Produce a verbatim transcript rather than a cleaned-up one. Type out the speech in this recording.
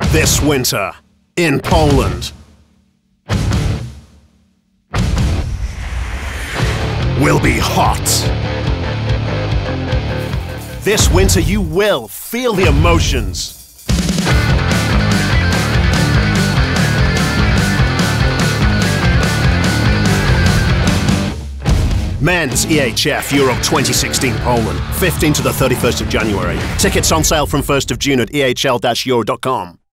This winter, in Poland, will be hot. This winter you will feel the emotions. Men's E H F Euro twenty sixteen Poland, fifteenth to the thirty-first of January. Tickets on sale from first of June at E H L Euro dot com.